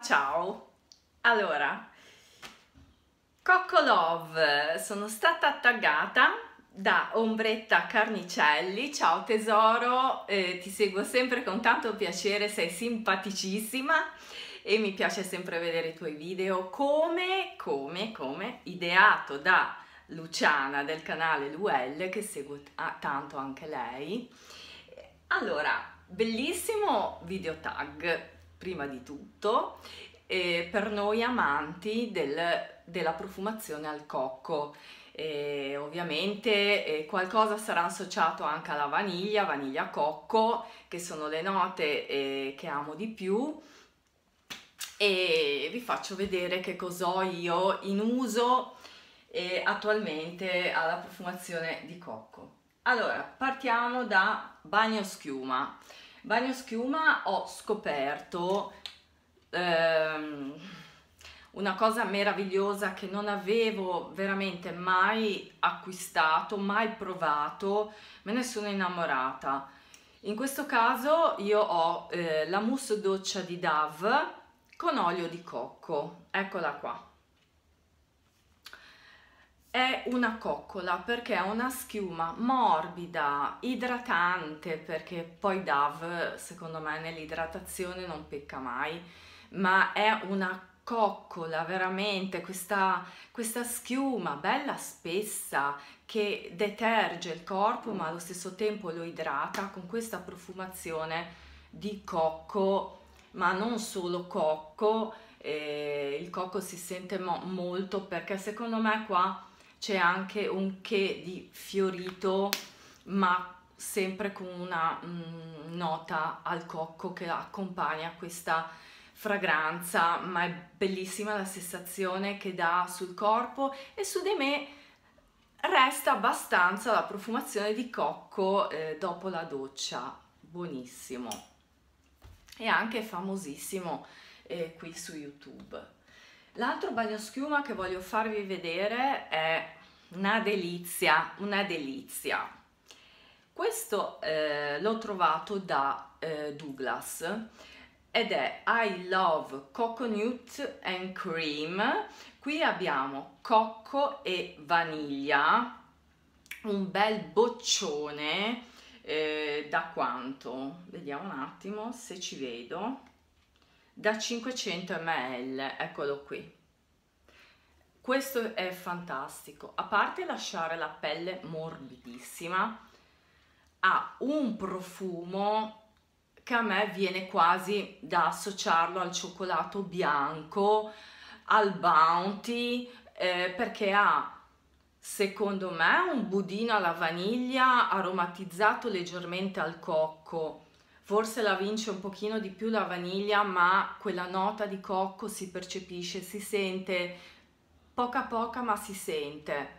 Ciao, allora, Cocco Love, sono stata taggata da Ombretta Carnicelli. Ciao tesoro, ti seguo sempre con tanto piacere, sei simpaticissima e mi piace sempre vedere i tuoi video come ideato da Luciana del canale Luelle, che seguo tanto anche lei. Allora, bellissimo video tag, prima di tutto, per noi amanti della profumazione al cocco. Ovviamente qualcosa sarà associato anche alla vaniglia, vaniglia cocco, che sono le note che amo di più, e vi faccio vedere che cosa ho io in uso attualmente alla profumazione di cocco. Allora, partiamo da bagno schiuma. Bagno schiuma ho scoperto una cosa meravigliosa che non avevo veramente mai acquistato, mai provato, me ne sono innamorata. In questo caso io ho la mousse doccia di Dove con olio di cocco, eccola qua. È una coccola perché è una schiuma morbida, idratante, perché poi Dove secondo me nell'idratazione non pecca mai, ma è una coccola veramente, questa schiuma bella spessa che deterge il corpo ma allo stesso tempo lo idrata con questa profumazione di cocco, ma non solo cocco. Il cocco si sente molto perché secondo me qua c'è anche un che di fiorito, ma sempre con una nota al cocco che accompagna questa fragranza, ma è bellissima la sensazione che dà sul corpo e su di me resta abbastanza la profumazione di cocco dopo la doccia, buonissimo e anche famosissimo qui su YouTube. L'altro bagnoschiuma che voglio farvi vedere è una delizia, una delizia. Questo l'ho trovato da Douglas ed è I Love Coconut and Cream. Qui abbiamo cocco e vaniglia, un bel boccione da quanto? Vediamo un attimo se ci vedo. Da 500 ml, eccolo qui. Questo è fantastico, a parte lasciare la pelle morbidissima, ha un profumo che a me viene quasi da associarlo al cioccolato bianco, al Bounty, perché ha, secondo me, un budino alla vaniglia aromatizzato leggermente al cocco. Forse la vince un pochino di più la vaniglia, ma quella nota di cocco si percepisce, si sente poca poca, ma si sente.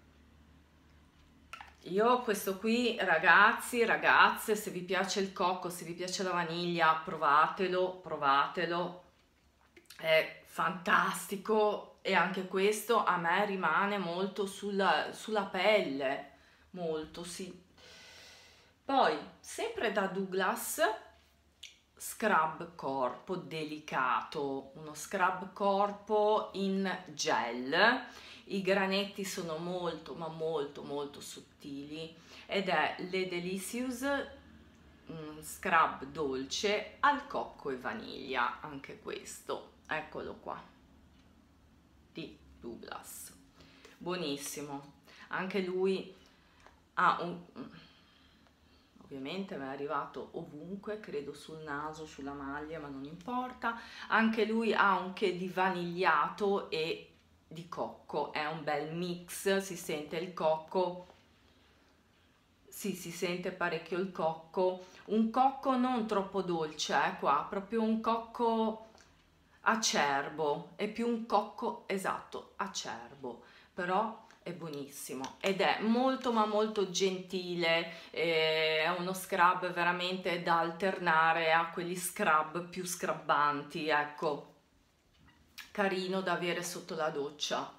Io questo qui, ragazzi, ragazze, se vi piace il cocco, se vi piace la vaniglia, provatelo, provatelo, è fantastico e anche questo a me rimane molto sulla pelle, molto, sì. Poi, sempre da Douglas, scrub corpo delicato, uno scrub corpo in gel. I granetti sono molto ma molto molto sottili ed è Le Delicious scrub dolce al cocco e vaniglia, anche questo, eccolo qua, di Douglas, buonissimo, anche lui ha ovviamente mi è arrivato ovunque, credo sul naso, sulla maglia, ma non importa. Anche lui ha un che di vanigliato e di cocco, è un bel mix, si sente il cocco, sì, si sente parecchio il cocco, un cocco non troppo dolce, qua, proprio un cocco acerbo, è più un cocco esatto, acerbo, però è buonissimo ed è molto ma molto gentile, è uno scrub veramente da alternare a quegli scrub più scrabbanti, ecco, carino da avere sotto la doccia.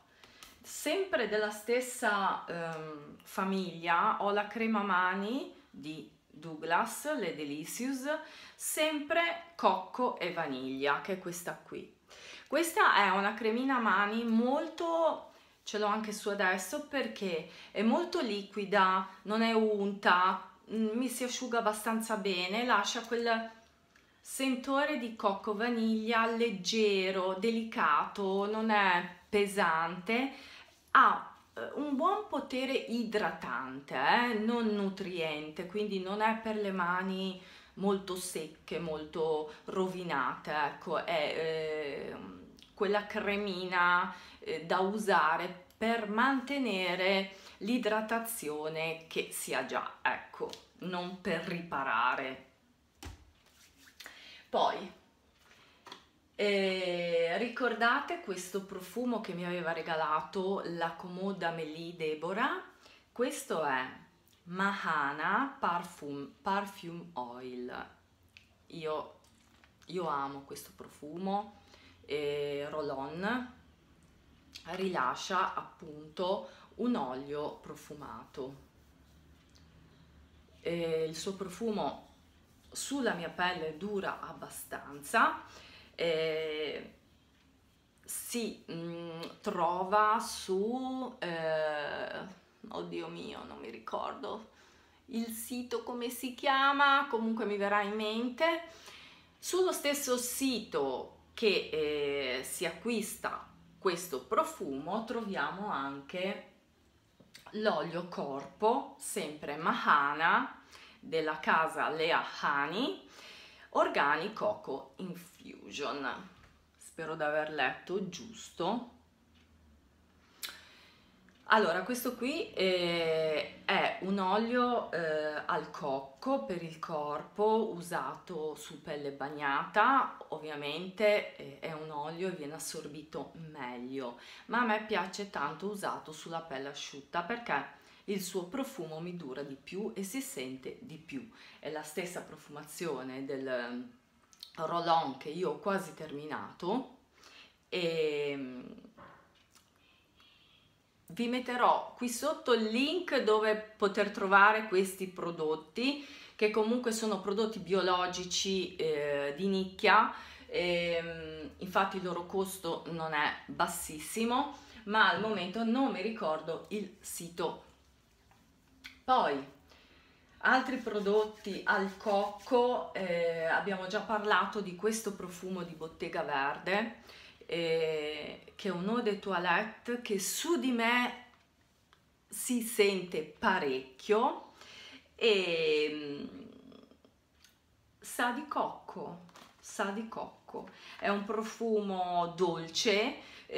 Sempre della stessa famiglia ho la crema mani di Douglas, le Delicious, sempre cocco e vaniglia, che è questa qui. Questa è una cremina mani molto, ce l'ho anche su adesso perché è molto liquida, non è unta, mi si asciuga abbastanza bene, lascia quel sentore di cocco vaniglia leggero, delicato, non è pesante, ha un buon potere idratante, non nutriente, quindi non è per le mani molto secche, molto rovinate, ecco, è quella cremina da usare per mantenere l'idratazione che si ha già, ecco, non per riparare. Poi ricordate questo profumo che mi aveva regalato la comoda Mélie Deborah? Questo è Mahana Perfume Oil. Io amo questo profumo, roll-on, rilascia appunto un olio profumato. Il suo profumo sulla mia pelle dura abbastanza, si trova su, oddio mio, non mi ricordo il sito come si chiama, comunque mi verrà in mente. Sullo stesso sito che si acquista questo profumo troviamo anche l'olio corpo, sempre Mahana, della casa Lea Honey, Organic Coco Infusion. Spero di aver letto giusto. Allora, questo qui è un olio al cocco per il corpo usato su pelle bagnata, ovviamente è un olio e viene assorbito meglio, ma a me piace tanto usato sulla pelle asciutta perché il suo profumo mi dura di più e si sente di più. È la stessa profumazione del roll-on che io ho quasi terminato e vi metterò qui sotto il link dove poter trovare questi prodotti, che comunque sono prodotti biologici di nicchia, infatti il loro costo non è bassissimo, ma al momento non mi ricordo il sito. Poi altri prodotti al cocco, abbiamo già parlato di questo profumo di Bottega Verde, che è un eau de toilette che su di me si sente parecchio e sa di cocco, è un profumo dolce,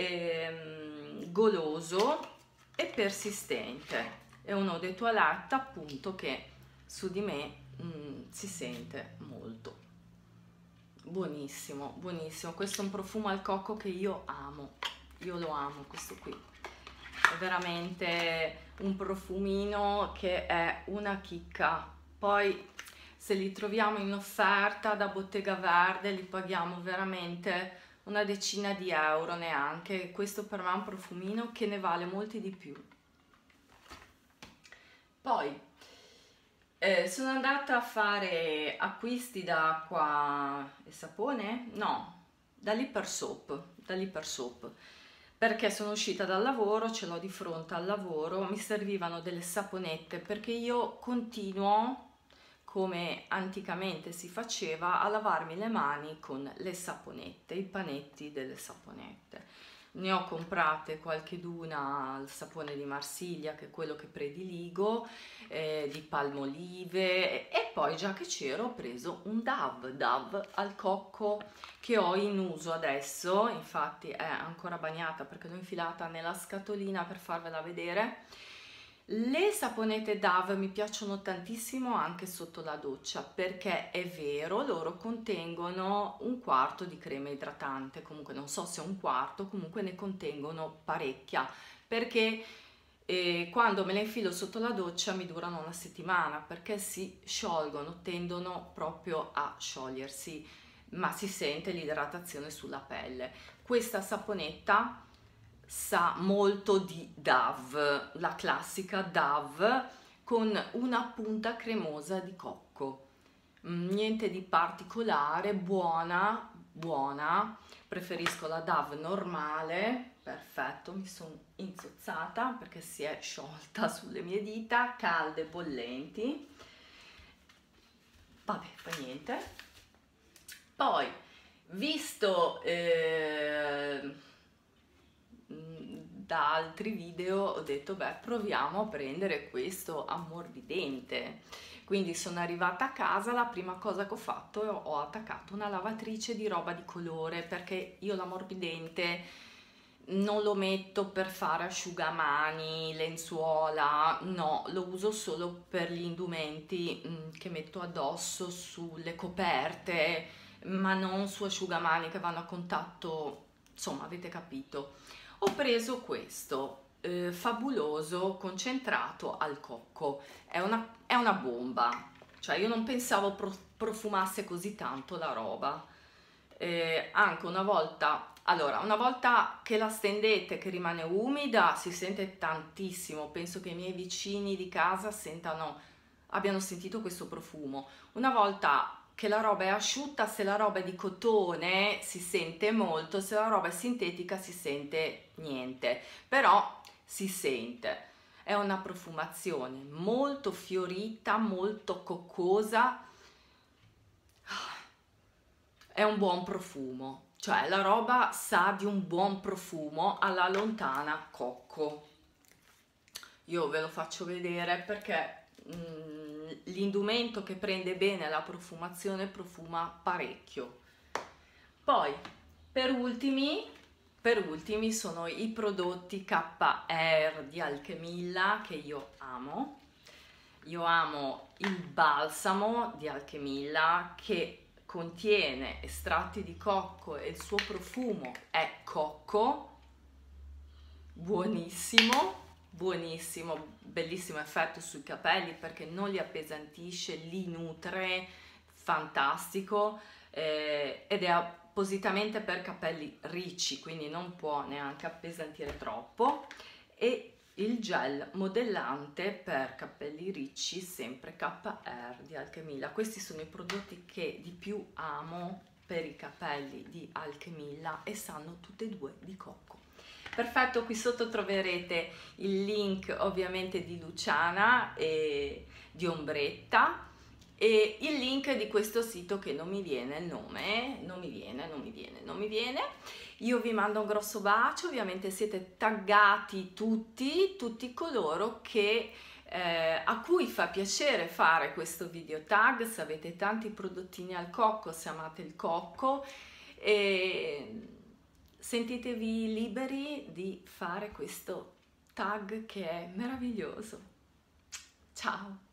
goloso e persistente. È un eau de toilette appunto che su di me si sente molto. Buonissimo, buonissimo. Questo è un profumo al cocco che io amo, io lo amo questo qui. È veramente un profumino che è una chicca. Poi se li troviamo in offerta da Bottega Verde li paghiamo veramente una decina di euro neanche. Questo per me è un profumino che ne vale molti di più. Poi sono andata a fare acquisti da acqua e sapone? No, da Liper Soap, perché sono uscita dal lavoro, ce l'ho di fronte al lavoro, mi servivano delle saponette perché io continuo, come anticamente si faceva, a lavarmi le mani con le saponette, i panetti delle saponette. Ne ho comprate qualcheduna al sapone di Marsiglia, che è quello che prediligo, di Palmolive, e poi già che c'ero ho preso un Dove al cocco che ho in uso adesso, infatti è ancora bagnata perché l'ho infilata nella scatolina per farvela vedere. Le saponette Dove mi piacciono tantissimo anche sotto la doccia perché è vero, loro contengono un quarto di crema idratante, comunque non so se è un quarto, comunque ne contengono parecchia perché quando me le infilo sotto la doccia mi durano una settimana perché si sciolgono, tendono proprio a sciogliersi, ma si sente l'idratazione sulla pelle. Questa saponetta sa molto di Dove, la classica Dove, con una punta cremosa di cocco. Niente di particolare, buona, buona. Preferisco la Dove normale. Perfetto, mi sono insozzata perché si è sciolta sulle mie dita, calde, bollenti. Vabbè, fa niente. Poi, visto da altri video, ho detto, beh, proviamo a prendere questo ammorbidente. Quindi sono arrivata a casa, la prima cosa che ho fatto è ho attaccato una lavatrice di roba di colore, perché io l'ammorbidente non lo metto per fare asciugamani, lenzuola, no, lo uso solo per gli indumenti che metto addosso sulle coperte, ma non su asciugamani che vanno a contatto, insomma, avete capito. Ho preso questo fabuloso concentrato al cocco, è una bomba, cioè io non pensavo profumasse così tanto la roba. Anche una volta, allora, una volta che la stendete, che rimane umida, si sente tantissimo. Penso che i miei vicini di casa abbiano sentito questo profumo. Una volta che la roba è asciutta, se la roba è di cotone si sente molto, se la roba è sintetica si sente niente, però si sente. È una profumazione molto fiorita, molto coccosa. È un buon profumo, cioè la roba sa di un buon profumo alla lontana cocco. Io ve lo faccio vedere perché l'indumento che prende bene la profumazione profuma parecchio. Poi per ultimi sono i prodotti KR di Alchemilla che io amo. Io amo il balsamo di Alchemilla che contiene estratti di cocco e il suo profumo è cocco, buonissimo, buonissimo, bellissimo effetto sui capelli perché non li appesantisce, li nutre, fantastico, ed è appositamente per capelli ricci, quindi non può neanche appesantire troppo. E il gel modellante per capelli ricci, sempre KR di Alchemilla. Questi sono i prodotti che di più amo per i capelli di Alchemilla e sanno tutte e due di cocco. Perfetto, qui sotto troverete il link ovviamente di Luciana e di Ombretta e il link di questo sito che non mi viene il nome, non mi viene. Io vi mando un grosso bacio, ovviamente siete taggati tutti coloro che, a cui fa piacere fare questo video tag, se avete tanti prodottini al cocco, se amate il cocco, e sentitevi liberi di fare questo tag che è meraviglioso. Ciao!